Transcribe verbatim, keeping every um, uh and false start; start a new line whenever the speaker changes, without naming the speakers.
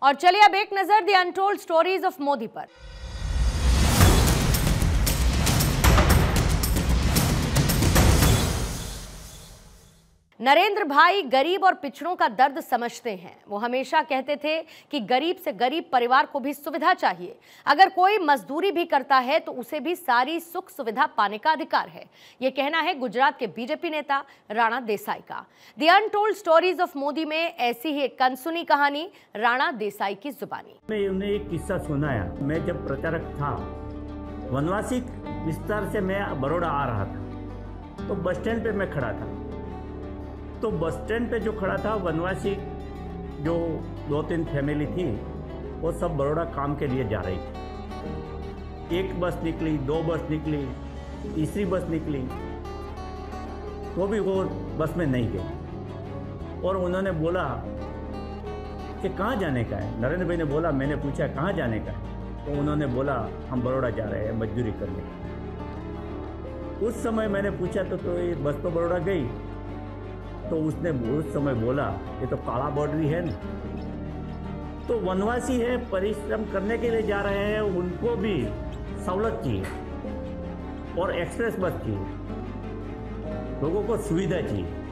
और चलिए अब एक नजर the untold stories of Modi पर। नरेंद्र भाई गरीब और पिछड़ों का दर्द समझते हैं। वो हमेशा कहते थे कि गरीब से गरीब परिवार को भी सुविधा चाहिए। अगर कोई मजदूरी भी करता है तो उसे भी सारी सुख सुविधा पाने का अधिकार है। ये कहना है गुजरात के बीजेपी नेता राणा देसाई का। The untold stories of Modi में ऐसी ही एक अनसुनी कहानी राणा देसाई की जुबानी।
मैं उन्हें एक किस्सा सुनाया। मैं जब प्रचारक था, वनवासी विस्तार से मैं बड़ौदा आ रहा था, तो बस स्टैंड पे मैं खड़ा था। तो बस स्टैंड पे जो खड़ा था, वनवासी जो दो तीन फैमिली थी, वो सब बड़ौदा काम के लिए जा रही थी। एक बस निकली, दो बस निकली, तीसरी बस निकली, तो भी वो बस में नहीं गई। और उन्होंने बोला कि कहाँ जाने का है। नरेंद्र भाई ने बोला, मैंने पूछा कहाँ जाने का है, तो उन्होंने बोला हम बड़ौदा जा रहे हैं मजदूरी करने। उस समय मैंने पूछा तो, तो ये बस तो बड़ौदा गई। तो उसने उस समय बोला ये तो काला बॉर्डरी है ना। तो वनवासी है, परिश्रम करने के लिए जा रहे हैं, उनको भी सहूलत चाहिए और एक्सप्रेस बस चाहिए, लोगों को सुविधा चाहिए।